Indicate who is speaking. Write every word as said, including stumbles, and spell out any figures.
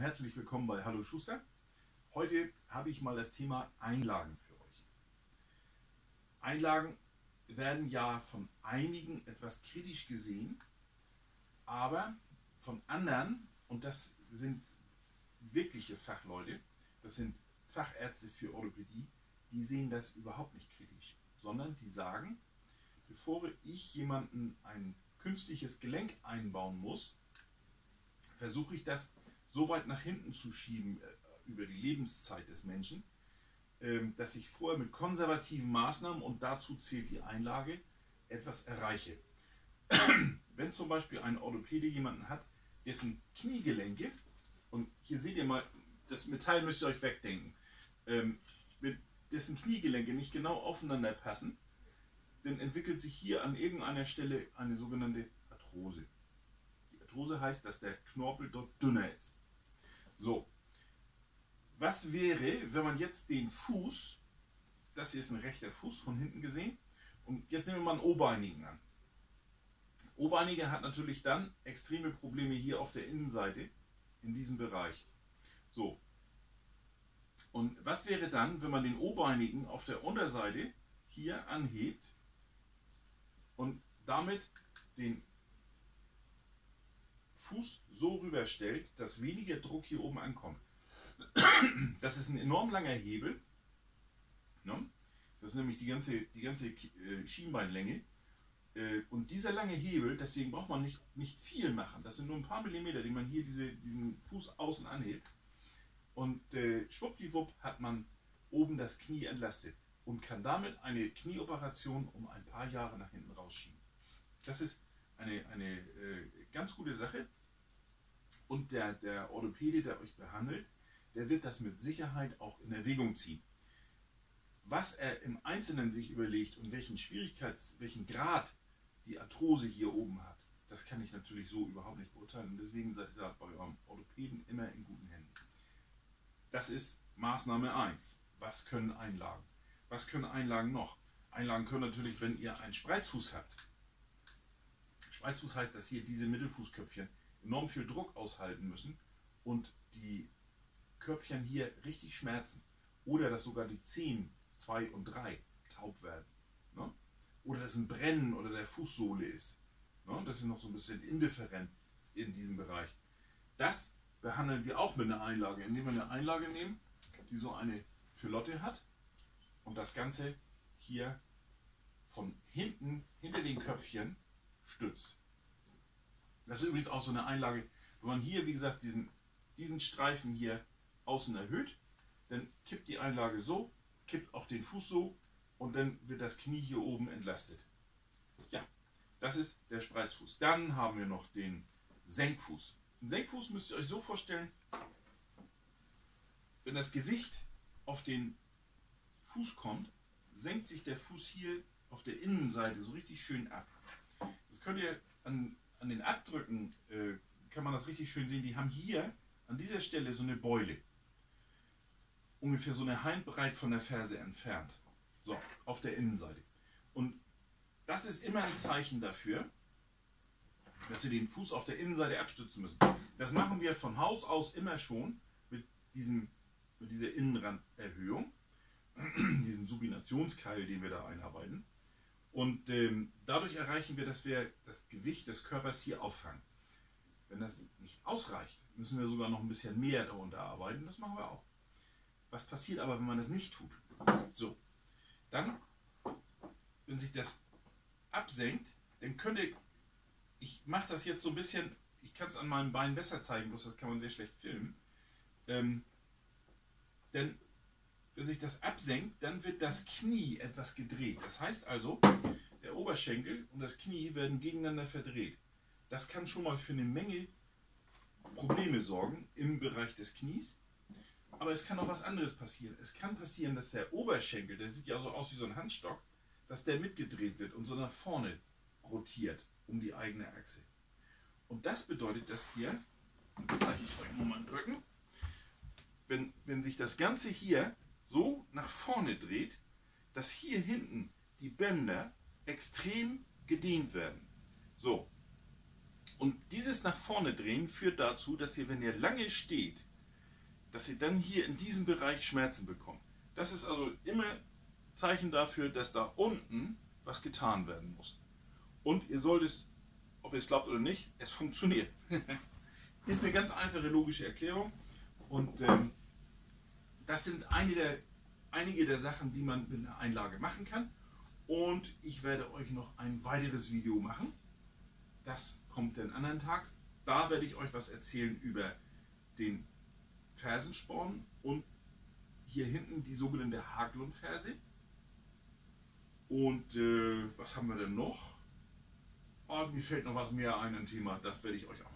Speaker 1: herzlich willkommen bei Hallo Schuster. Heute habe ich mal das Thema Einlagen für euch. Einlagen werden ja von einigen etwas kritisch gesehen, aber von anderen, und das sind wirkliche Fachleute, das sind Fachärzte für Orthopädie, die sehen das überhaupt nicht kritisch, sondern die sagen, bevor ich jemanden ein künstliches Gelenk einbauen muss, versuche ich das so weit nach hinten zu schieben äh, über die Lebenszeit des Menschen, äh, dass ich vorher mit konservativen Maßnahmen, und dazu zählt die Einlage, etwas erreiche. Wenn zum Beispiel ein Orthopäde jemanden hat, dessen Kniegelenke, und hier seht ihr mal, das Metall müsst ihr euch wegdenken, ähm, dessen Kniegelenke nicht genau aufeinander passen, dann entwickelt sich hier an irgendeiner Stelle eine sogenannte Arthrose. Die Arthrose heißt, dass der Knorpel dort dünner ist. So, was wäre, wenn man jetzt den Fuß, das hier ist ein rechter Fuß von hinten gesehen, und jetzt nehmen wir mal einen O-Beinigen an. O-Beiniger hat natürlich dann extreme Probleme hier auf der Innenseite, in diesem Bereich. So, und was wäre dann, wenn man den O-Beinigen auf der Unterseite hier anhebt und damit den Fuß so rüberstellt, dass weniger Druck hier oben ankommt. Das ist ein enorm langer Hebel. Das ist nämlich die ganze, die ganze Schienbeinlänge. Und dieser lange Hebel, deswegen braucht man nicht, nicht viel machen. Das sind nur ein paar Millimeter, die man hier diese, diesen Fuß außen anhebt. Und äh, schwuppdiwupp hat man oben das Knie entlastet und kann damit eine Knieoperation um ein paar Jahre nach hinten rausschieben. Das ist eine, eine äh, ganz gute Sache. Und der, der Orthopäde, der euch behandelt, der wird das mit Sicherheit auch in Erwägung ziehen. Was er im Einzelnen sich überlegt und welchen Schwierigkeits-, welchen Grad die Arthrose hier oben hat, das kann ich natürlich so überhaupt nicht beurteilen. Und deswegen seid ihr da bei eurem Orthopäden immer in guten Händen. Das ist Maßnahme eins. Was können Einlagen? Was können Einlagen noch? Einlagen können natürlich, wenn ihr einen Spreizfuß habt. Spreizfuß heißt, dass hier diese Mittelfußköpfchen enorm viel Druck aushalten müssen und die Köpfchen hier richtig schmerzen. Oder dass sogar die Zehen zwei und drei taub werden. Ne? Oder dass ein Brennen oder der Fußsohle ist. Ne? Das ist noch so ein bisschen indifferent in diesem Bereich. Das behandeln wir auch mit einer Einlage, indem wir eine Einlage nehmen, die so eine Pilotte hat und das Ganze hier von hinten, hinter den Köpfchen stützt. Das ist übrigens auch so eine Einlage, wenn man hier, wie gesagt, diesen, diesen Streifen hier außen erhöht, dann kippt die Einlage so, kippt auch den Fuß so und dann wird das Knie hier oben entlastet. Ja, das ist der Spreizfuß. Dann haben wir noch den Senkfuß. Ein Senkfuß müsst ihr euch so vorstellen, wenn das Gewicht auf den Fuß kommt, senkt sich der Fuß hier auf der Innenseite so richtig schön ab. Das könnt ihr an, an den Abdrücken, äh, kann man das richtig schön sehen, die haben hier an dieser Stelle so eine Beule. Ungefähr so eine Handbreit von der Ferse entfernt. So, auf der Innenseite. Und das ist immer ein Zeichen dafür, dass wir den Fuß auf der Innenseite abstützen müssen. Das machen wir von Haus aus immer schon mit, diesem, mit dieser Innenranderhöhung, diesem Supinationskeil, den wir da einarbeiten. Und ähm, dadurch erreichen wir, dass wir das Gewicht des Körpers hier auffangen. Wenn das nicht ausreicht, müssen wir sogar noch ein bisschen mehr darunter arbeiten. Das machen wir auch. Was passiert aber, wenn man das nicht tut? So, dann, wenn sich das absenkt, dann könnt ihr, ich mache das jetzt so ein bisschen, ich kann es an meinem Bein besser zeigen, bloß das kann man sehr schlecht filmen. Ähm, denn wenn sich das absenkt, dann wird das Knie etwas gedreht. Das heißt also, der Oberschenkel und das Knie werden gegeneinander verdreht. Das kann schon mal für eine Menge Probleme sorgen im Bereich des Knies. Aber es kann auch was anderes passieren. Es kann passieren, dass der Oberschenkel, der sieht ja so aus wie so ein Handstock, dass der mitgedreht wird und so nach vorne rotiert um die eigene Achse. Und das bedeutet, dass hier, jetzt zeige ich euch nochmal einen Rücken, wenn, wenn sich das Ganze hier so nach vorne dreht, dass hier hinten die Bänder extrem gedehnt werden. So. Und dieses nach vorne drehen führt dazu, dass ihr, wenn ihr lange steht, dass ihr dann hier in diesem Bereich Schmerzen bekommt. Das ist also immer Zeichen dafür, dass da unten was getan werden muss. Und ihr solltet, ob ihr es glaubt oder nicht, es funktioniert. Ist eine ganz einfache logische Erklärung. Und ähm, das sind einige der, einige der Sachen, die man mit einer Einlage machen kann. Und ich werde euch noch ein weiteres Video machen. Das kommt dann anderen Tags. Da werde ich euch was erzählen über den Fersensporn und hier hinten die sogenannte Haglundferse. Und äh, was haben wir denn noch? Oh, mir fällt noch was mehr ein, ein Thema, das werde ich euch auch